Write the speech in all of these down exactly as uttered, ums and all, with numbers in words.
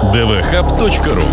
дэ вэ хаб точка ру.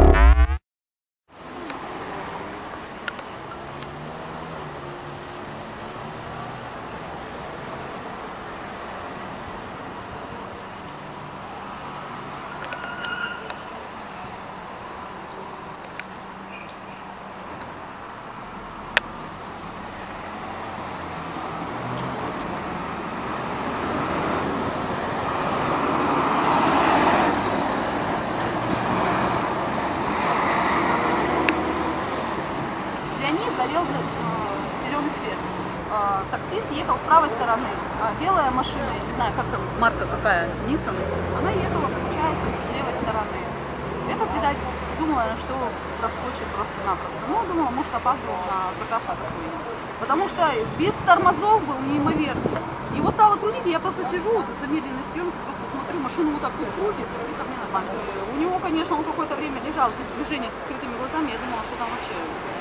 Горел зеленый свет. Таксист ехал с правой стороны, а белая машина, я не знаю, как там марка какая, Nissan, она ехала, получается, с левой стороны. Этот, видать, думала, что проскочит просто-напросто. Ну, думала, может, опаздывал на заказ на какой-нибудь. Потому что без тормозов был неимоверный. Его стало крутить, и я просто сижу, вот в замедленной съемке, просто смотрю, машину вот так вот крутит, и ко мне на банк. У него, конечно, он какое-то время лежал без движения с открытыми глазами, я думала, что там вообще...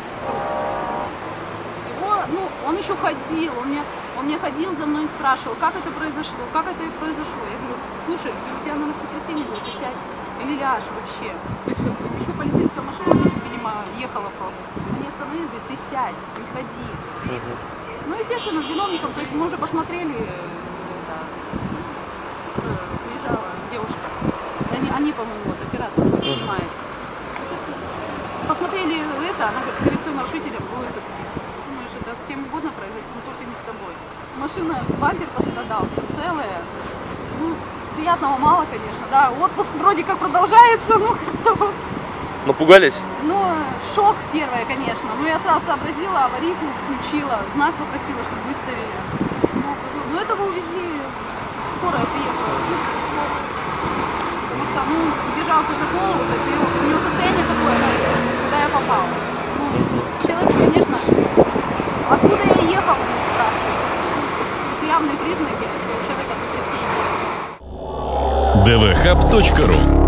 Его, ну, он еще ходил, он мне, он мне ходил за мной и спрашивал, как это произошло, как это произошло. Я говорю, слушай, у тебя на сотрясение было, ты сядь или ляжь вообще. То есть еще полицейская машина, видимо, ехала просто. Они остановились, говорят, ты сядь, не ходи. Uh-huh. Ну, естественно, с виновником, то есть мы уже посмотрели, это, приезжала девушка, они, они по-моему, вот, оператор снимает. Посмотрели это, она говорит, скорее всего, нарушителем будет таксист. Думаешь, это с кем угодно произойти, но только не с тобой. Машина, бампер пострадал, все целое. Ну, приятного мало, конечно, да. Отпуск вроде как продолжается, ну как-то вот. Напугались? Ну, шок первое, конечно. Но я сразу сообразила, аварийку включила, знак попросила, чтобы выставили. Ну, ну это вы увезли, скорая приехала. Потому что, ну, держался за голову, то есть у него состояние такое, когда я попал. Ну, человек, конечно, откуда я ехал, не спрашиваю. То есть явные признаки, что у человека сотрясение. дэ вэ хаб точка ру